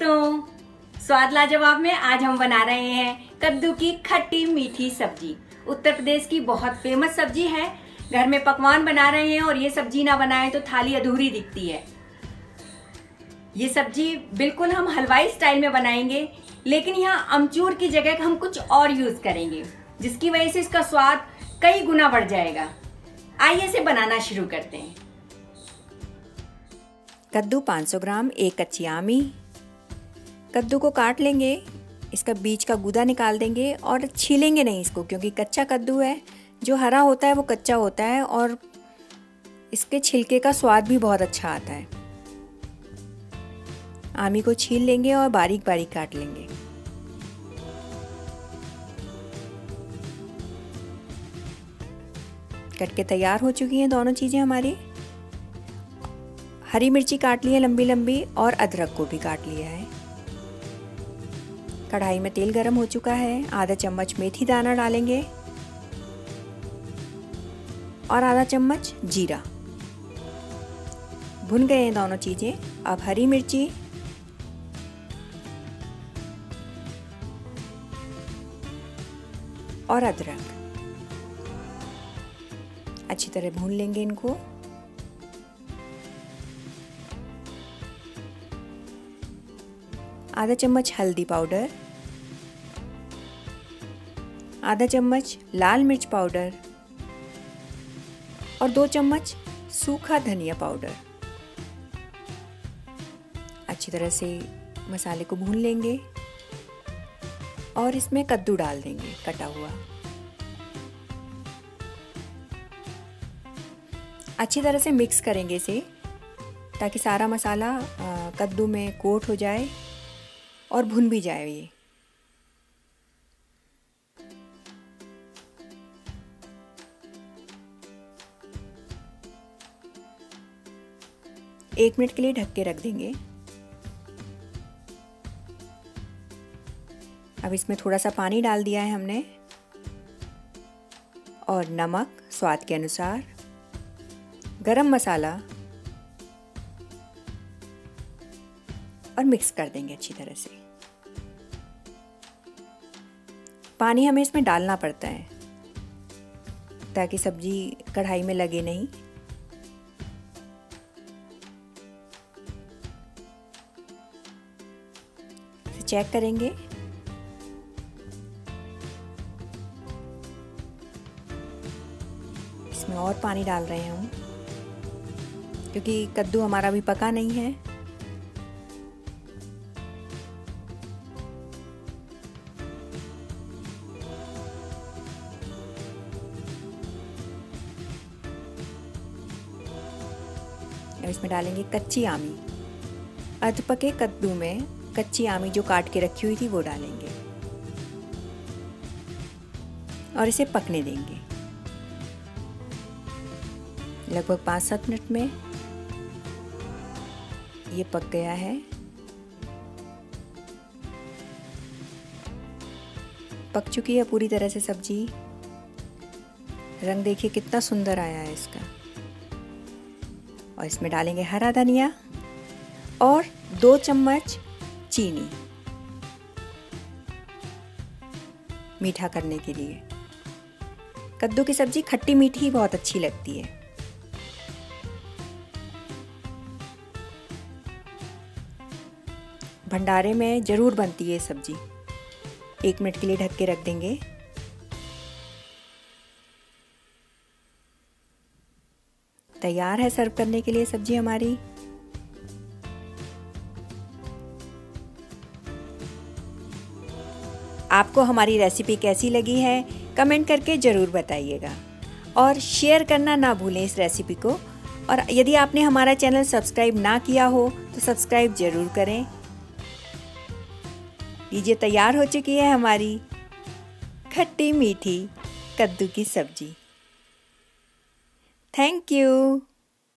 दोस्तों, स्वाद लाजवाब में आज हम बना रहे हैं कद्दू की खट्टी मीठी सब्जी। उत्तर प्रदेश की बहुत फेमस सब्जी है। घर में पकवान बना रहे हैं और ये सब्जी ना बनाए तो थाली अधूरी दिखती है। ये सब्जी बिल्कुल हम हलवाई स्टाइल में बनाएंगे, लेकिन यहाँ अमचूर की जगह हम कुछ और यूज करेंगे, जिसकी वजह से इसका स्वाद कई गुना बढ़ जाएगा। आइए इसे बनाना शुरू करते हैं। कद्दू 500 ग्राम, एक कच्ची आमी। कद्दू को काट लेंगे, इसका बीज का गूदा निकाल देंगे और छीलेंगे नहीं इसको, क्योंकि कच्चा कद्दू है। जो हरा होता है वो कच्चा होता है और इसके छिलके का स्वाद भी बहुत अच्छा आता है। आमी को छील लेंगे और बारीक बारीक काट लेंगे। कट के तैयार हो चुकी हैं दोनों चीज़ें हमारी। हरी मिर्ची काट ली है लंबी लंबी और अदरक को भी काट लिया है। कढ़ाई में तेल गरम हो चुका है। आधा चम्मच मेथी दाना डालेंगे और आधा चम्मच जीरा। भुन गए हैं दोनों चीज़ें। अब हरी मिर्ची और अदरक अच्छी तरह भून लेंगे इनको। आधा चम्मच हल्दी पाउडर, आधा चम्मच लाल मिर्च पाउडर और 2 चम्मच सूखा धनिया पाउडर। अच्छी तरह से मसाले को भून लेंगे और इसमें कद्दू डाल देंगे कटा हुआ। अच्छी तरह से मिक्स करेंगे इसे, ताकि सारा मसाला कद्दू में कोट हो जाए और भुन भी जाए ये। एक मिनट के लिए ढक के रख देंगे। अब इसमें थोड़ा सा पानी डाल दिया है हमने और नमक स्वाद के अनुसार, गरम मसाला और मिक्स कर देंगे अच्छी तरह से। पानी हमें इसमें डालना पड़ता है ताकि सब्जी कढ़ाई में लगे नहीं। चेक करेंगे। इसमें और पानी डाल रहे हैं हम, क्योंकि कद्दू हमारा अभी पका नहीं है। अब इसमें डालेंगे कच्ची आमी। अध पके कद्दू में कच्ची आमी जो काट के रखी हुई थी वो डालेंगे और इसे पकने देंगे। लगभग 5-7 मिनट में ये पक गया है। पक चुकी है पूरी तरह से सब्जी। रंग देखिए कितना सुंदर आया है इसका। और इसमें डालेंगे हरा धनिया और 2 चम्मच चीनी, मीठा करने के लिए। कद्दू की सब्जी खट्टी मीठी बहुत अच्छी लगती है। भंडारे में ज़रूर बनती है सब्जी। 1 मिनट के लिए ढक के रख देंगे। तैयार है सर्व करने के लिए सब्जी हमारी। आपको हमारी रेसिपी कैसी लगी है कमेंट करके ज़रूर बताइएगा और शेयर करना ना भूलें इस रेसिपी को। और यदि आपने हमारा चैनल सब्सक्राइब ना किया हो तो सब्सक्राइब ज़रूर करें। लीजिए, तैयार हो चुकी है हमारी खट्टी मीठी कद्दू की सब्जी। Thank you.